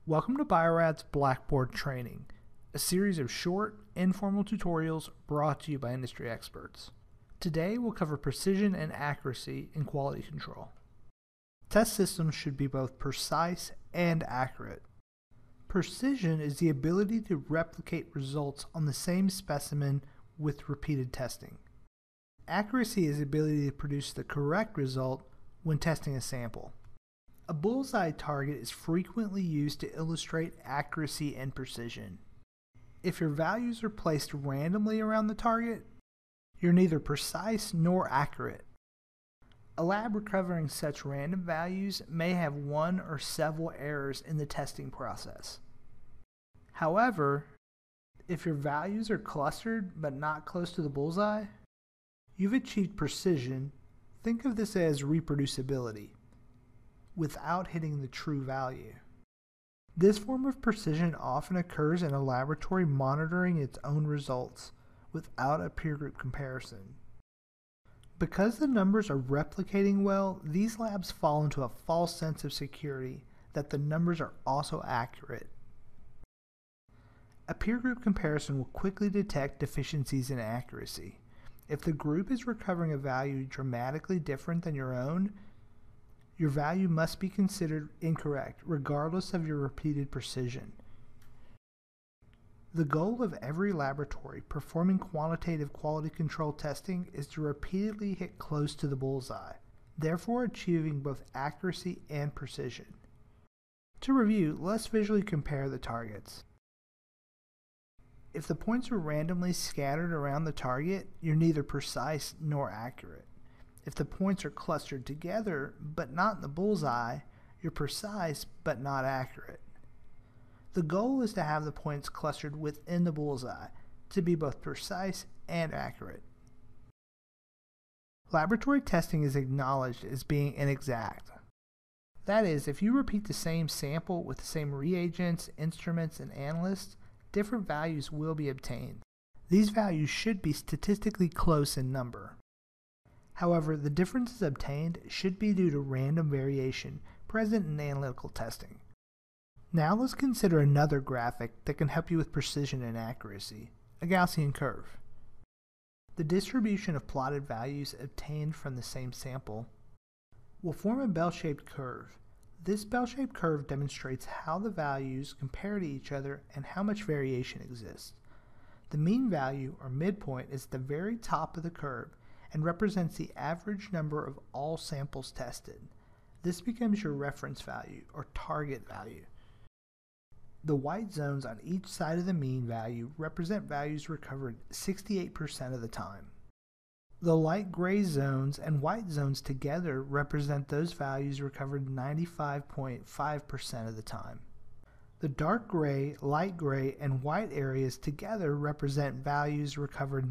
Welcome to Bio-Rad's Blackboard Training, a series of short, informal tutorials brought to you by industry experts. Today we'll cover precision and accuracy in quality control. Test systems should be both precise and accurate. Precision is the ability to replicate results on the same specimen with repeated testing. Accuracy is the ability to produce the correct result when testing a sample. A bullseye target is frequently used to illustrate accuracy and precision. If your values are placed randomly around the target, you're neither precise nor accurate. A lab recovering such random values may have one or several errors in the testing process. However, if your values are clustered but not close to the bullseye, you've achieved precision. Think of this as reproducibility, without hitting the true value. This form of precision often occurs in a laboratory monitoring its own results without a peer group comparison. Because the numbers are replicating well, these labs fall into a false sense of security that the numbers are also accurate. A peer group comparison will quickly detect deficiencies in accuracy. If the group is recovering a value dramatically different than your own, your value must be considered incorrect, regardless of your repeated precision. The goal of every laboratory performing quantitative quality control testing is to repeatedly hit close to the bullseye, therefore achieving both accuracy and precision. To review, let's visually compare the targets. If the points are randomly scattered around the target, you're neither precise nor accurate. If the points are clustered together but not in the bullseye, you're precise but not accurate. The goal is to have the points clustered within the bullseye to be both precise and accurate. Laboratory testing is acknowledged as being inexact. That is, if you repeat the same sample with the same reagents, instruments, and analysts, different values will be obtained. These values should be statistically close in number. However, the differences obtained should be due to random variation present in analytical testing. Now let's consider another graphic that can help you with precision and accuracy, a Gaussian curve. The distribution of plotted values obtained from the same sample will form a bell-shaped curve. This bell-shaped curve demonstrates how the values compare to each other and how much variation exists. The mean value, or midpoint, is at the very top of the curve and represents the average number of all samples tested. This becomes your reference value, or target value. The white zones on each side of the mean value represent values recovered 68% of the time. The light gray zones and white zones together represent those values recovered 95.5% of the time. The dark gray, light gray, and white areas together represent values recovered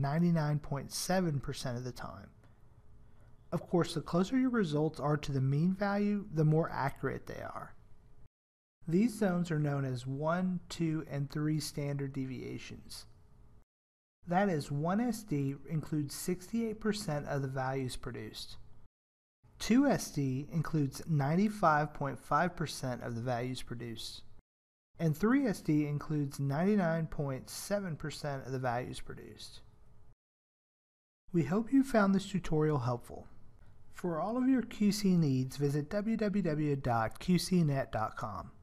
99.7% of the time. Of course, the closer your results are to the mean value, the more accurate they are. These zones are known as 1, 2, and 3 standard deviations. That is, 1 SD includes 68% of the values produced. 2 SD includes 95.5% of the values produced. And 3 SD includes 99.7% of the values produced. We hope you found this tutorial helpful. For all of your QC needs, visit www.qcnet.com.